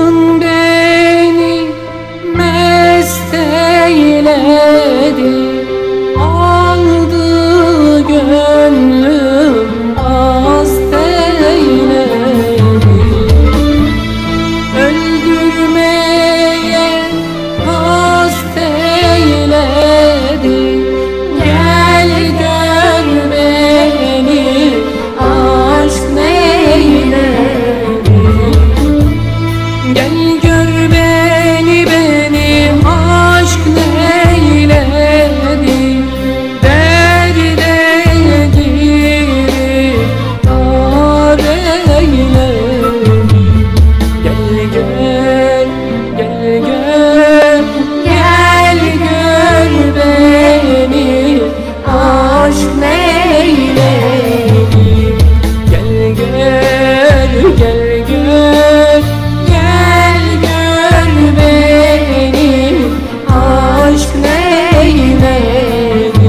Aşkın beni mest eyledi, aldı gönlüm ast eyledi. Öldürmeye kast eyledi, gel gör beni aşk neyledi. Gel gör beni, benim aşk neyledi. Derde girip dar eyledi. Gel gör, gel gör, gel gör beni aşk neyledi. Gel gör, gel gör, gel gör beni aşk neyledi.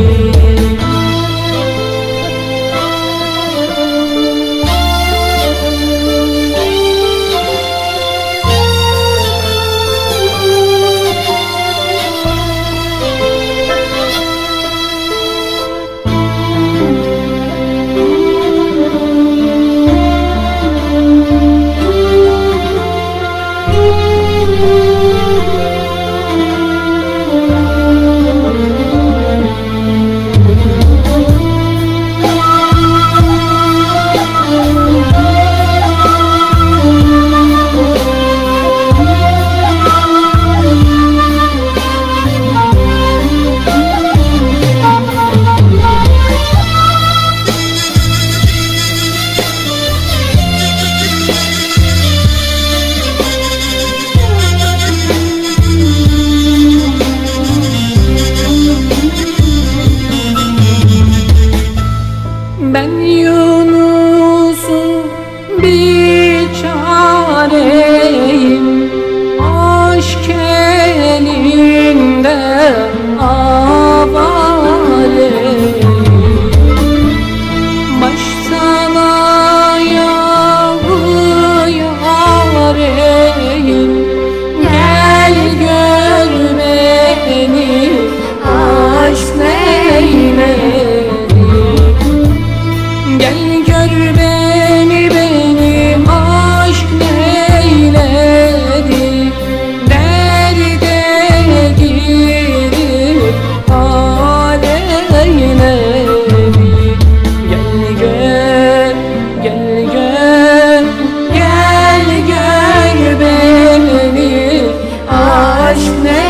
Ben Yunus'un bir çareyim, aşk elinde avareyim. Baştan ayağı yareyim, gel gör beni aşk neyledi. Gel gör beni, benim aşk neyledi. Derde girip hal eyledi. Gel gör, gel gör, gel gör beni aşk neyledi.